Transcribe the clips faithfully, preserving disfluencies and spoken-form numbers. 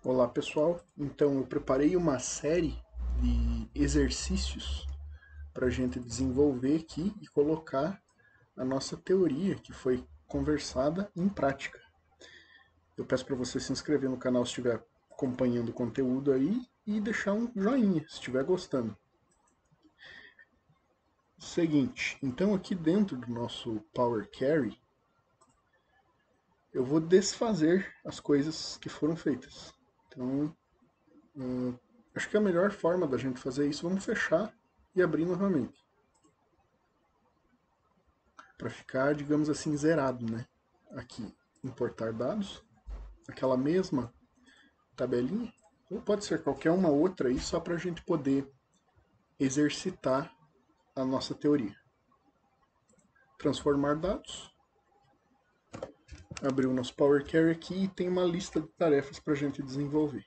Olá pessoal, então eu preparei uma série de exercícios para a gente desenvolver aqui e colocar a nossa teoria que foi conversada em prática. Eu peço para você se inscrever no canal se estiver acompanhando o conteúdo aí e deixar um joinha se estiver gostando. Seguinte, então aqui dentro do nosso Power Query eu vou desfazer as coisas que foram feitas. Então Hum, acho que a melhor forma da gente fazer isso, vamos fechar e abrir novamente. Para ficar, digamos assim, zerado, né? Aqui, importar dados, aquela mesma tabelinha, ou pode ser qualquer uma outra aí, só para a gente poder exercitar a nossa teoria. Transformar dados. Abrir o nosso Power Query aqui e tem uma lista de tarefas para a gente desenvolver.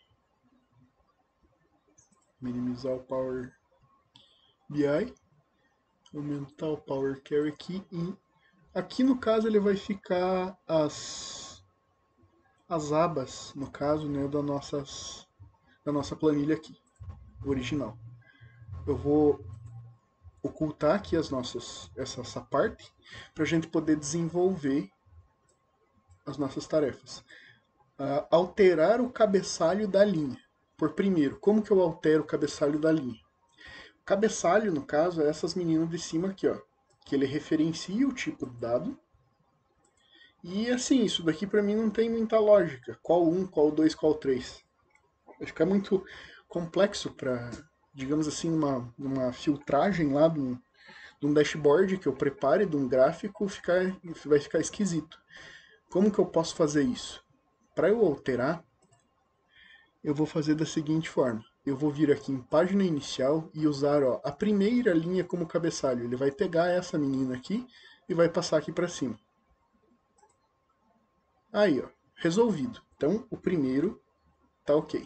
Minimizar o Power B I. Aumentar o Power Query aqui e aqui no caso ele vai ficar as, as abas, no caso, né, da, nossas, da nossa planilha aqui, original. Eu vou ocultar aqui as nossas, essa, essa parte para a gente poder desenvolver as nossas tarefas. Uh, alterar o cabeçalho da linha. Por primeiro, como que eu altero o cabeçalho da linha? O cabeçalho, no caso, é essas meninas de cima aqui, ó, que ele referencia o tipo de dado. E assim, isso daqui para mim não tem muita lógica. Qual um, qual dois, qual três. Vai ficar muito complexo para, digamos assim, uma, uma filtragem lá de um, de um dashboard que eu prepare, de um gráfico, ficar, vai ficar esquisito. Como que eu posso fazer isso? Para eu alterar, eu vou fazer da seguinte forma. Eu vou vir aqui em página inicial e usar ó, a primeira linha como cabeçalho. Ele vai pegar essa menina aqui e vai passar aqui para cima. Aí, ó, resolvido. Então, o primeiro tá ok.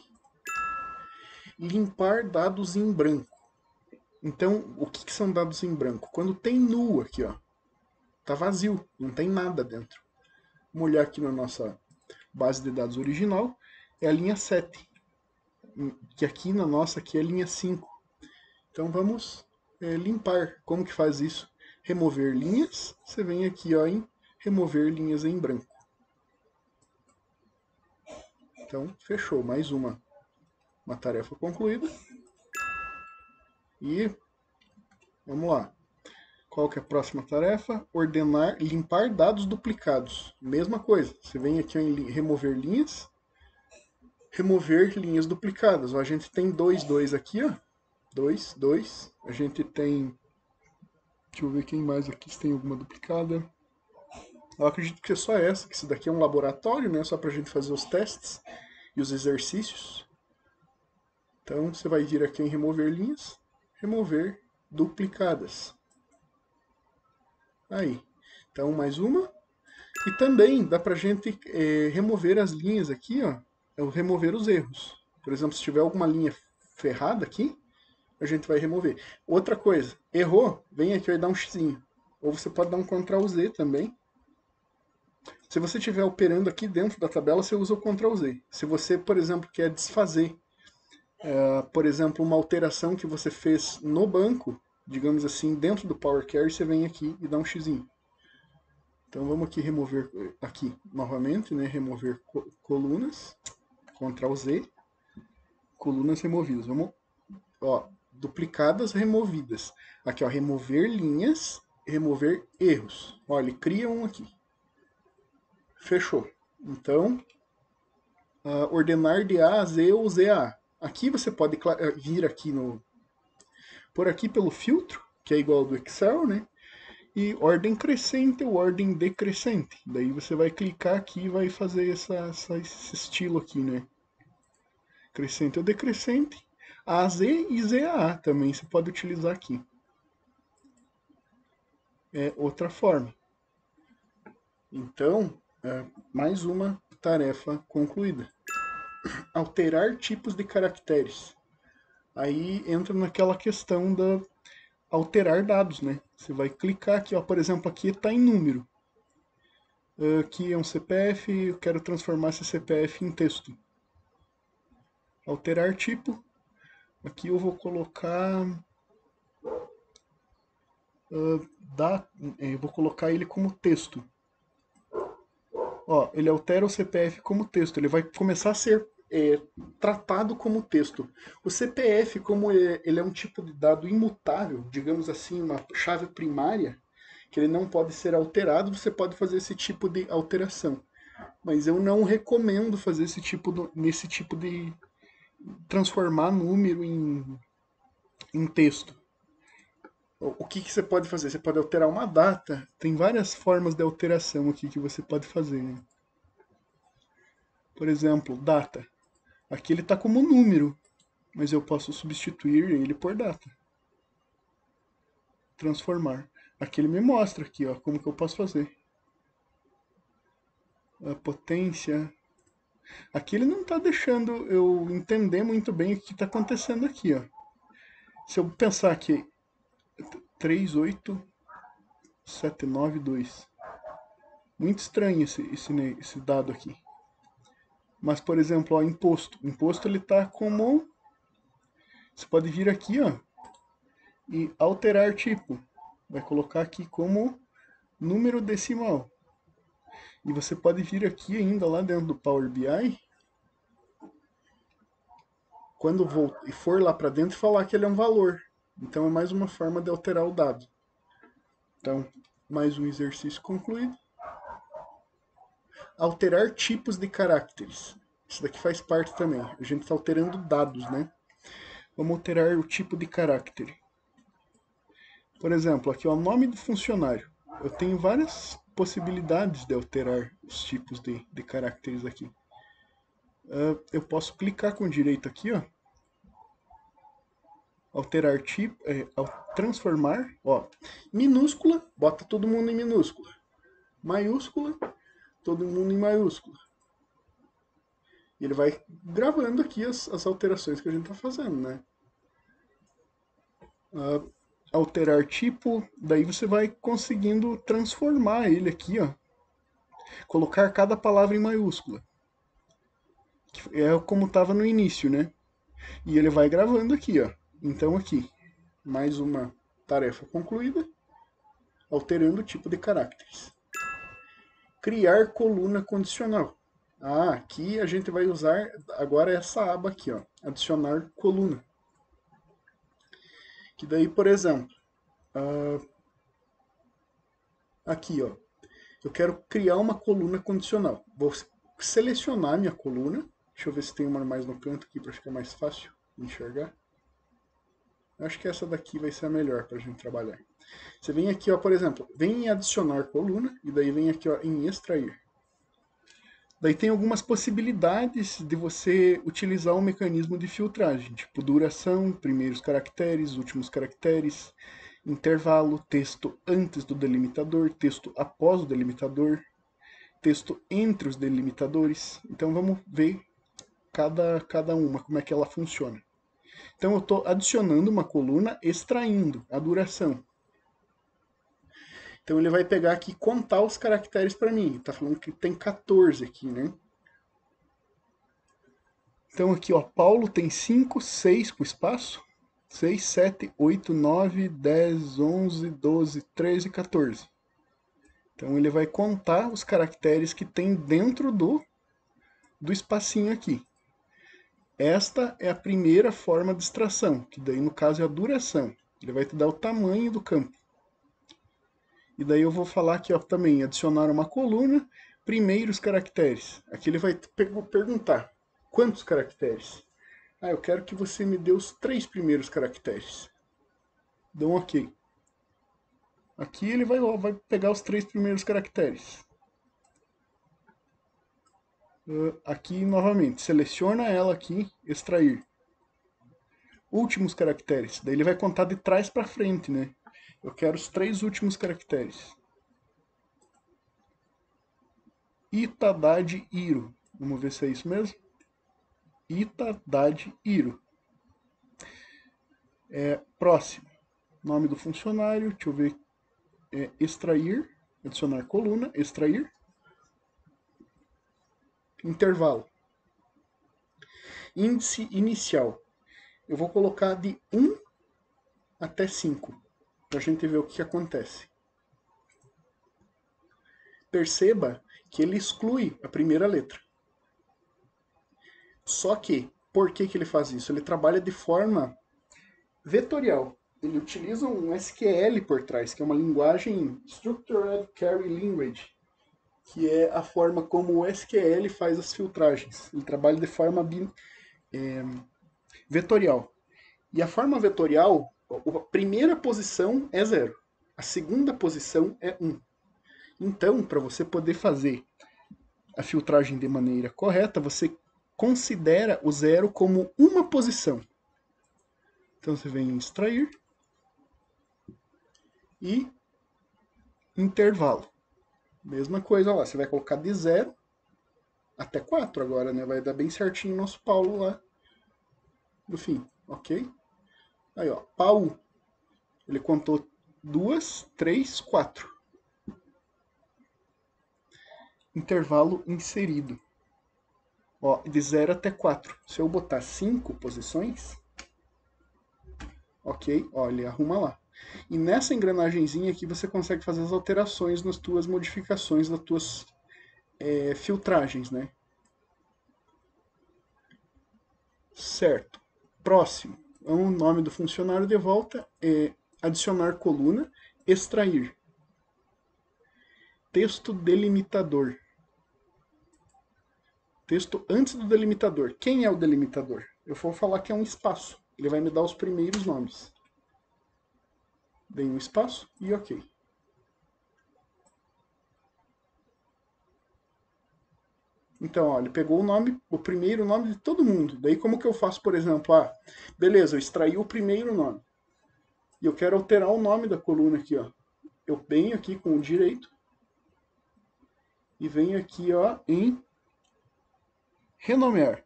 Limpar dados em branco. Então, o que, que são dados em branco? Quando tem nu aqui, ó, tá vazio, não tem nada dentro. Vamos olhar aqui na nossa base de dados original, é a linha sete, que aqui na nossa aqui é a linha cinco. Então vamos é, limpar. Como que faz isso? Remover linhas, você vem aqui ó, em remover linhas em branco. Então, fechou, mais uma, uma tarefa concluída. E vamos lá. Qual que é a próxima tarefa? Ordenar, limpar dados duplicados. Mesma coisa. Você vem aqui em remover linhas. Remover linhas duplicadas. Ó, a gente tem dois, dois aqui, ó. Dois, dois. A gente tem... Deixa eu ver quem mais aqui se tem alguma duplicada. Eu acredito que é só essa, que isso daqui é um laboratório, né? Só pra gente fazer os testes e os exercícios. Então, você vai vir aqui em remover linhas. Remover duplicadas. Aí. Então, mais uma. E também dá pra gente é, remover as linhas aqui, ó. É remover os erros. Por exemplo, se tiver alguma linha ferrada aqui, a gente vai remover. Outra coisa, errou, vem aqui e dá um xizinho. Ou você pode dar um control Z também. Se você estiver operando aqui dentro da tabela, você usa o control Z. Se você, por exemplo, quer desfazer, uh, por exemplo, uma alteração que você fez no banco, digamos assim, dentro do Power Query, você vem aqui e dá um xizinho. Então vamos aqui remover, aqui novamente, né, remover colunas, control Z, colunas removidas. Vamos, ó, duplicadas removidas. Aqui, ó, remover linhas, remover erros. Olha, ele cria um aqui. Fechou. Então, uh, ordenar de A a Z ou Z a A. Aqui você pode vir aqui no, por aqui pelo filtro, que é igual ao do Excel, né? E ordem crescente ou ordem decrescente. Daí você vai clicar aqui e vai fazer essa, essa, esse estilo aqui, né? Crescente ou decrescente. A Z e Z A A também você pode utilizar aqui. É outra forma. Então, é mais uma tarefa concluída. Alterar tipos de caracteres. Aí entra naquela questão da alterar dados, né? Você vai clicar aqui, ó, por exemplo, aqui está em número. Aqui é um C P F, eu quero transformar esse C P F em texto. Alterar tipo. Aqui eu vou colocar... Uh, dá, eu vou colocar ele como texto. Ó, ele altera o C P F como texto. Ele vai começar a ser é, tratado como texto. O C P F, como é, ele é um tipo de dado imutável, digamos assim, uma chave primária, que ele não pode ser alterado, você pode fazer esse tipo de alteração. Mas eu não recomendo fazer esse tipo do, nesse tipo de transformar número em, em texto. O que, que você pode fazer? Você pode alterar uma data. Tem várias formas de alteração aqui que você pode fazer. Né? Por exemplo, data. Aqui ele está como número, mas eu posso substituir ele por data. Transformar. Aqui ele me mostra aqui, ó, como que eu posso fazer. A potência. Aqui ele não está deixando eu entender muito bem o que está acontecendo aqui, ó. Se eu pensar aqui, três oito sete nove dois. Muito estranho esse, esse, esse dado aqui. Mas, por exemplo, ó, imposto. Imposto ele está como... Você pode vir aqui, ó, e alterar tipo. Vai colocar aqui como número decimal. E você pode vir aqui ainda lá dentro do Power B I, quando for lá para dentro, falar que ele é um valor. Então é mais uma forma de alterar o dado. Então, mais um exercício concluído. Alterar tipos de caracteres. Isso daqui faz parte também. A gente está alterando dados, né? Vamos alterar o tipo de caractere. Por exemplo, aqui o nome do funcionário. Eu tenho várias possibilidades de alterar os tipos de, de caracteres aqui. Uh, eu posso clicar com direito aqui, ó. Alterar tipo, é, transformar, ó. Minúscula, bota todo mundo em minúscula. Maiúscula, todo mundo em maiúscula. E ele vai gravando aqui as, as alterações que a gente está fazendo, né? Uh, alterar tipo, daí você vai conseguindo transformar ele aqui, ó. Colocar cada palavra em maiúscula. É como estava no início, né? E ele vai gravando aqui, ó. Então aqui, mais uma tarefa concluída, alterando o tipo de caracteres. Criar coluna condicional. Ah, aqui a gente vai usar agora essa aba aqui, ó, adicionar coluna. Que daí, por exemplo, uh, aqui, ó, eu quero criar uma coluna condicional. Vou selecionar minha coluna. Deixa eu ver se tem uma mais no canto aqui para ficar mais fácil de enxergar. Eu acho que essa daqui vai ser a melhor para a gente trabalhar. Você vem aqui, ó, por exemplo, vem em adicionar coluna e daí vem aqui, ó, em extrair. Daí tem algumas possibilidades de você utilizar um mecanismo de filtragem, tipo duração, primeiros caracteres, últimos caracteres, intervalo, texto antes do delimitador, texto após o delimitador, texto entre os delimitadores. Então vamos ver cada, cada uma, como é que ela funciona. Então eu estou adicionando uma coluna extraindo a duração. Então ele vai pegar aqui e contar os caracteres para mim. Está falando que tem quatorze aqui, né? Então aqui, ó, Paulo tem cinco, seis com espaço. seis, sete, oito, nove, dez, onze, doze, treze, quatorze. Então ele vai contar os caracteres que tem dentro do, do espacinho aqui. Esta é a primeira forma de extração, que daí no caso é a duração. Ele vai te dar o tamanho do campo. E daí eu vou falar aqui, ó, também, adicionar uma coluna, primeiros caracteres. Aqui ele vai perguntar, quantos caracteres? Ah, eu quero que você me dê os três primeiros caracteres. Dá um OK. Aqui ele vai, ó, vai pegar os três primeiros caracteres. Uh, aqui novamente, seleciona ela aqui, extrair. Últimos caracteres. Daí ele vai contar de trás para frente, né? Eu quero os três últimos caracteres. Itadade Iro. Vamos ver se é isso mesmo. Itadade Iro. É, próximo. Nome do funcionário. Deixa eu ver. É, extrair. Adicionar coluna. Extrair. Intervalo. Índice inicial. Eu vou colocar de um até cinco, para a gente ver o que, que acontece. Perceba que ele exclui a primeira letra. Só que, por que, que ele faz isso? Ele trabalha de forma vetorial. Ele utiliza um S Q L por trás, que é uma linguagem Structured Query Language, que é a forma como o S Q L faz as filtragens. Ele trabalha de forma é, vetorial. E a forma vetorial, a primeira posição é zero. A segunda posição é um. Então, para você poder fazer a filtragem de maneira correta, você considera o zero como uma posição. Então você vem em extrair e intervalo. Mesma coisa lá, você vai colocar de zero até quatro agora, né? Vai dar bem certinho o nosso Paulo lá no fim, ok? Aí, ó, Paulo, ele contou duas, três, quatro. Intervalo inserido. Ó, de zero até quatro. Se eu botar cinco posições, ok? Ó, ele arruma lá. E nessa engrenagemzinha aqui você consegue fazer as alterações nas tuas modificações, das tuas é, filtragens, né? Certo. Próximo. O nome do funcionário de volta é adicionar coluna, extrair. Texto delimitador. Texto antes do delimitador. Quem é o delimitador? Eu vou falar que é um espaço. Ele vai me dar os primeiros nomes. Dei um espaço e ok. Então, ó, ele pegou o nome, o primeiro nome de todo mundo. Daí como que eu faço, por exemplo, ah, beleza, eu extraí o primeiro nome. E eu quero alterar o nome da coluna aqui, ó. Eu venho aqui com o direito e venho aqui, ó, em renomear.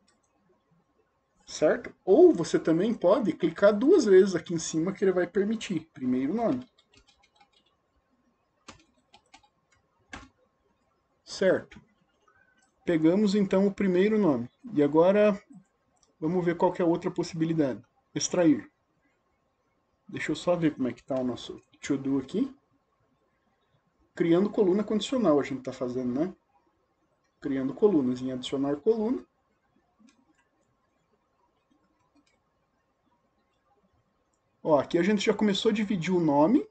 Certo? Ou você também pode clicar duas vezes aqui em cima que ele vai permitir. Primeiro nome. Certo. Pegamos então o primeiro nome. E agora vamos ver qual que é a outra possibilidade. Extrair. Deixa eu só ver como é que está o nosso to-do aqui. Criando coluna condicional a gente está fazendo, né? Criando colunas. Em adicionar coluna. Ó, aqui a gente já começou a dividir o nome.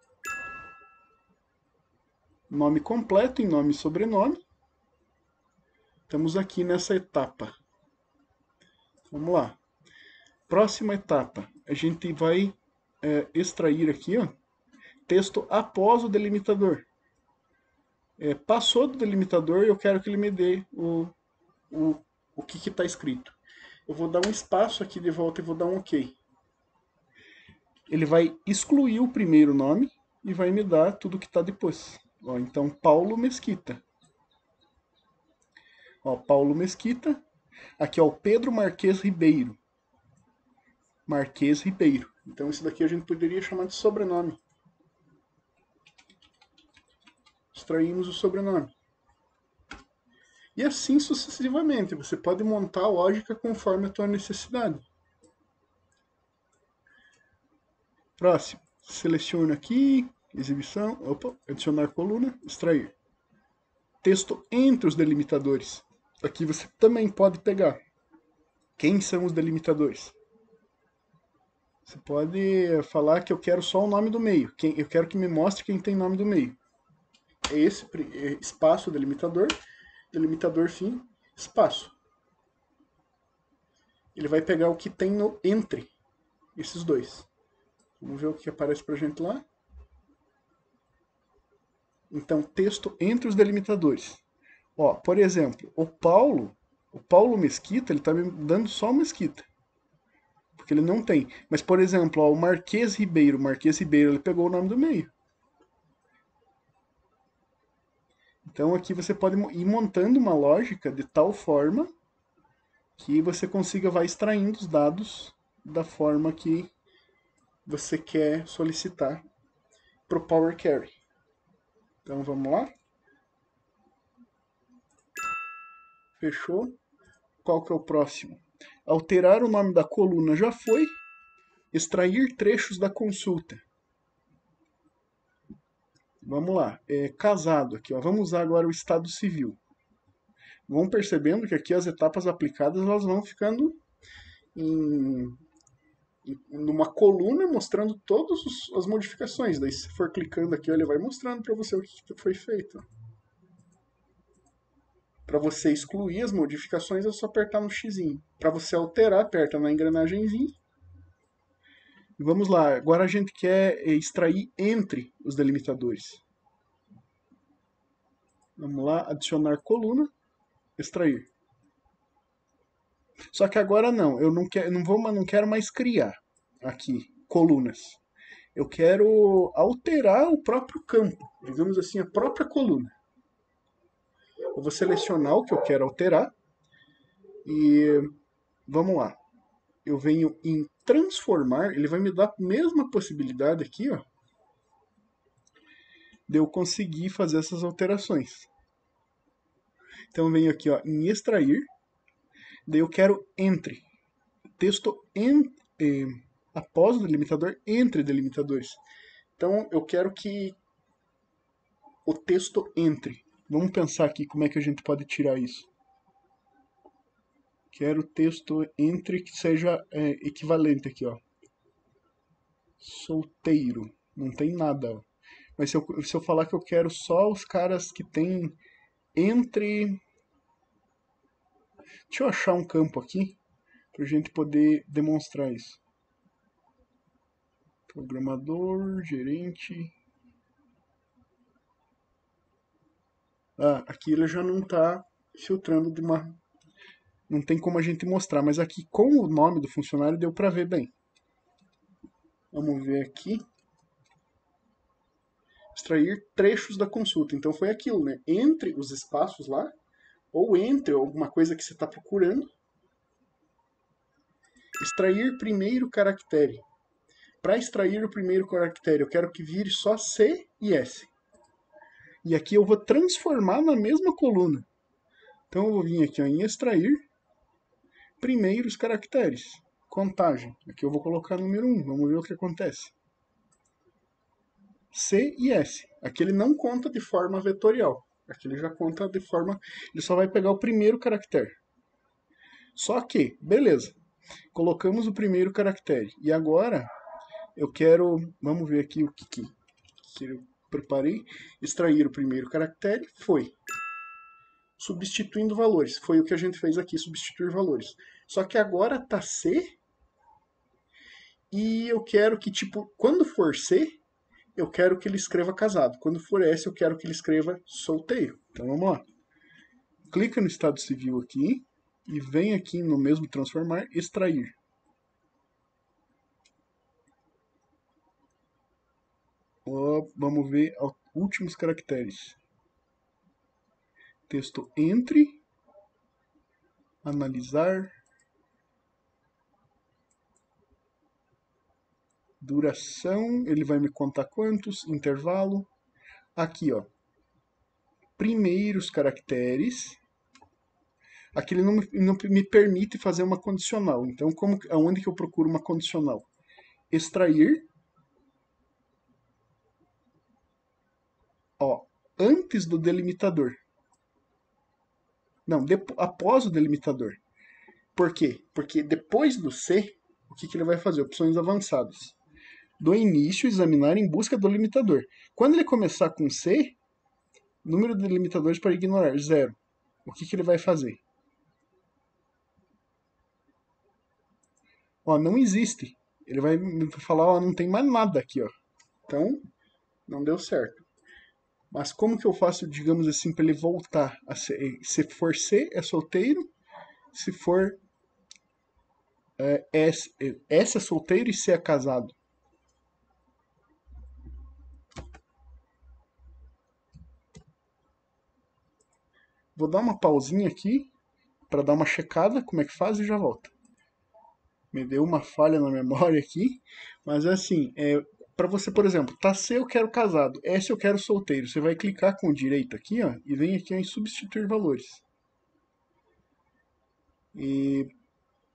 Nome completo em nome e sobrenome. Estamos aqui nessa etapa. Vamos lá. Próxima etapa. A gente vai é, extrair aqui, ó, texto após o delimitador. É, passou do delimitador, eu quero que ele me dê o, o, o que está escrito. Eu vou dar um espaço aqui de volta e vou dar um OK. Ele vai excluir o primeiro nome e vai me dar tudo que está depois. Ó, então, Paulo Mesquita. Ó, Paulo Mesquita. Aqui, ó, Pedro Marques Ribeiro. Marques Ribeiro. Então, isso daqui a gente poderia chamar de sobrenome. Extraímos o sobrenome. E assim sucessivamente. Você pode montar a lógica conforme a tua necessidade. Próximo. Seleciono aqui. Exibição. Opa, adicionar coluna. Extrair. Texto entre os delimitadores. Aqui você também pode pegar. Quem são os delimitadores? Você pode falar que eu quero só o nome do meio. Quem, eu quero que me mostre quem tem nome do meio. É esse espaço delimitador. Delimitador fim. Espaço. Ele vai pegar o que tem no entre esses dois. Vamos ver o que aparece pra gente lá. Então, texto entre os delimitadores. Ó, por exemplo, o Paulo, o Paulo Mesquita, ele está me dando só Mesquita. Porque ele não tem. Mas, por exemplo, ó, o Marques Ribeiro, Marques Ribeiro, ele pegou o nome do meio. Então aqui você pode ir montando uma lógica de tal forma que você consiga vai extraindo os dados da forma que você quer solicitar para o Power Query. Então vamos lá. Fechou. Qual que é o próximo? Alterar o nome da coluna já foi. Extrair trechos da consulta. Vamos lá. É, casado aqui, ó. Vamos usar agora o estado civil. Vão percebendo que aqui as etapas aplicadas elas vão ficando em, em numa coluna mostrando todas as modificações. Daí se for clicando aqui, ele vai mostrando para você o que foi feito. Para você excluir as modificações é só apertar no xizinho. Para você alterar, aperta na engrenagemzinha. Vamos lá, agora a gente quer extrair entre os delimitadores. Vamos lá, adicionar coluna, extrair. Só que agora não, eu não quero, não vou, não quero mais criar aqui colunas. Eu quero alterar o próprio campo, digamos assim, a própria coluna. Eu vou selecionar o que eu quero alterar e vamos lá. Eu venho em transformar, ele vai me dar a mesma possibilidade aqui, ó, de eu conseguir fazer essas alterações. Então eu venho aqui, ó, em extrair, daí eu quero entre, texto en, eh, após o delimitador, entre delimitadores. Então eu quero que o texto entre. Vamos pensar aqui como é que a gente pode tirar isso. Quero texto entre que seja é, equivalente aqui, ó. Solteiro. Não tem nada, ó. Mas se eu, se eu falar que eu quero só os caras que tem entre... Deixa eu achar um campo aqui pra gente poder demonstrar isso. Programador, gerente... Ah, aqui ele já não está filtrando de uma... Não tem como a gente mostrar, mas aqui com o nome do funcionário deu para ver bem. Vamos ver aqui. Extrair trechos da consulta. Então foi aquilo, né? Entre os espaços lá, ou entre alguma coisa que você está procurando. Extrair primeiro caractere. Para extrair o primeiro caractere, eu quero que vire só C e S. E aqui eu vou transformar na mesma coluna. Então eu vou vir aqui ó, em extrair primeiros caracteres. Contagem. Aqui eu vou colocar número um. Vamos ver o que acontece. C e S. Aqui ele não conta de forma vetorial. Aqui ele já conta de forma... Ele só vai pegar o primeiro caractere. Só que, beleza. Colocamos o primeiro caractere. E agora, eu quero... Vamos ver aqui o que, que, que eu preparei. Extrair o primeiro caractere. Foi. Substituindo valores. Foi o que a gente fez aqui, substituir valores. Só que agora tá C. E eu quero que, tipo, quando for C, eu quero que ele escreva casado. Quando for S, eu quero que ele escreva solteiro. Então vamos lá. Clica no estado civil aqui e vem aqui no mesmo transformar, extrair. Ó, vamos ver os últimos caracteres. Texto entre, analisar, duração, ele vai me contar quantos, intervalo. Aqui, ó, primeiros caracteres. Aqui ele não, não me permite fazer uma condicional. Então, como, aonde que eu procuro uma condicional? Extrair. Ó, antes do delimitador. Não, depois, após o delimitador. Por quê? Porque depois do C, o que, que ele vai fazer? Opções avançadas. Do início, examinar em busca do limitador. Quando ele começar com C, número de delimitadores para ignorar, zero. O que, que ele vai fazer? Ó, não existe. Ele vai me falar, ó, não tem mais nada aqui, ó. Então, não deu certo. Mas como que eu faço, digamos assim, para ele voltar a ser? Se for C, é solteiro. Se for é, S, S é solteiro e C é casado. Vou dar uma pausinha aqui para dar uma checada como é que faz e já volto. Me deu uma falha na memória aqui, mas assim, é, para você, por exemplo, tá C eu quero casado, S eu quero solteiro. Você vai clicar com o direito aqui, ó, e vem aqui ó, em substituir valores. E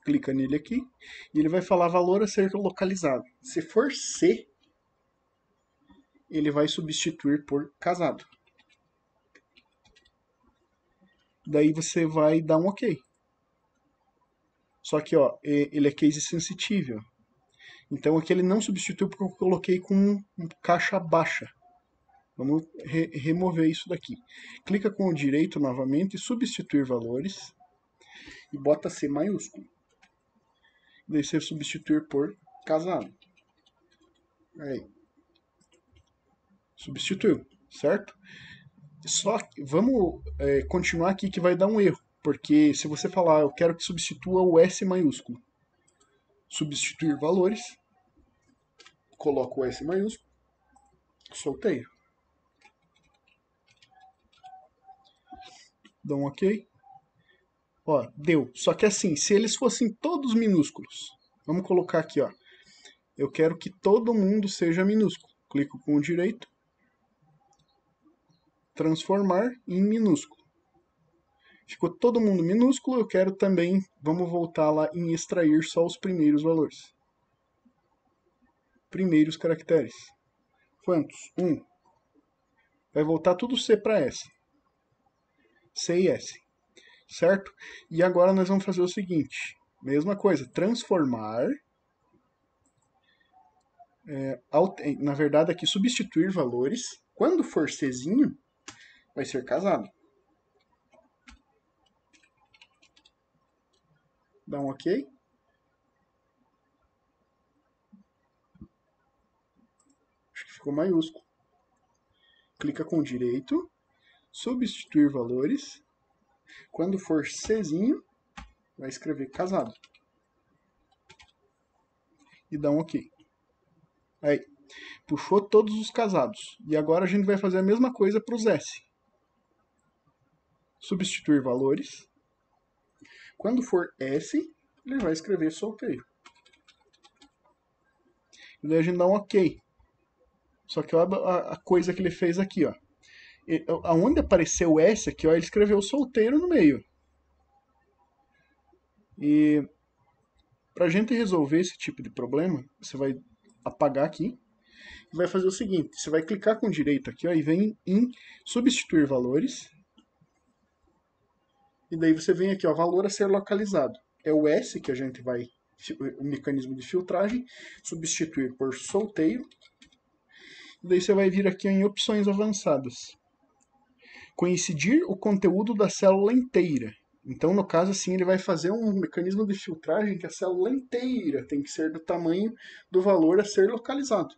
clica nele aqui, e ele vai falar valor a ser localizado. Se for C, ele vai substituir por casado. Daí você vai dar um OK. Só que ó, ele é case sensitive. Então aqui ele não substituiu porque eu coloquei com caixa baixa. Vamos re remover isso daqui. Clica com o direito novamente, substituir valores, e bota C maiúsculo. Daí você substituir por casado. Aí. Substituiu, certo? Só que vamos é, continuar aqui que vai dar um erro. Porque se você falar, eu quero que substitua o S maiúsculo. Substituir valores. Coloco o S maiúsculo. Solteio. Dá um OK. Ó, deu. Só que assim, se eles fossem todos minúsculos. Vamos colocar aqui, ó. Eu quero que todo mundo seja minúsculo. Clico com o direito. Transformar em minúsculo. Ficou todo mundo minúsculo, eu quero também, vamos voltar lá em extrair só os primeiros valores. Primeiros caracteres. Quantos? um. Vai voltar tudo C para S. C e S. Certo? E agora nós vamos fazer o seguinte. Mesma coisa, transformar. É, na verdade aqui substituir valores. Quando for Czinho, vai ser casado. Dá um OK. Acho que ficou maiúsculo. Clica com o direito, substituir valores. Quando for Czinho, vai escrever casado. E dá um OK. Aí, puxou todos os casados. E agora a gente vai fazer a mesma coisa para os S. Substituir valores. Quando for S, ele vai escrever solteiro. E daí a gente dá um OK. Só que olha a coisa que ele fez aqui, ó. Aonde apareceu o S aqui, ó, ele escreveu solteiro no meio. E para a gente resolver esse tipo de problema, você vai apagar aqui e vai fazer o seguinte, você vai clicar com o direito aqui, ó, e vem em substituir valores. E daí você vem aqui, ó, valor a ser localizado. É o S que a gente vai, o mecanismo de filtragem, substituir por solteiro. E daí você vai vir aqui em opções avançadas. Coincidir o conteúdo da célula inteira. Então, no caso, assim, ele vai fazer um mecanismo de filtragem que a célula inteira tem que ser do tamanho do valor a ser localizado.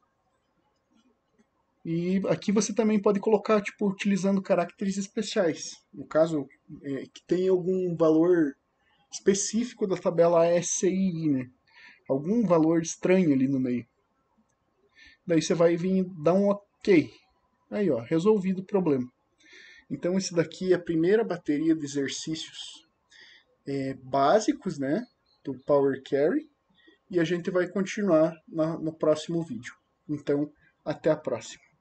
E aqui você também pode colocar, tipo, utilizando caracteres especiais. No caso, é, que tem algum valor específico da tabela S I I, né? Algum valor estranho ali no meio. Daí você vai vir dar um OK. Aí, ó, resolvido o problema. Então, esse daqui é a primeira bateria de exercícios é, básicos, né, do Power Query. E a gente vai continuar na, no próximo vídeo. Então, até a próxima.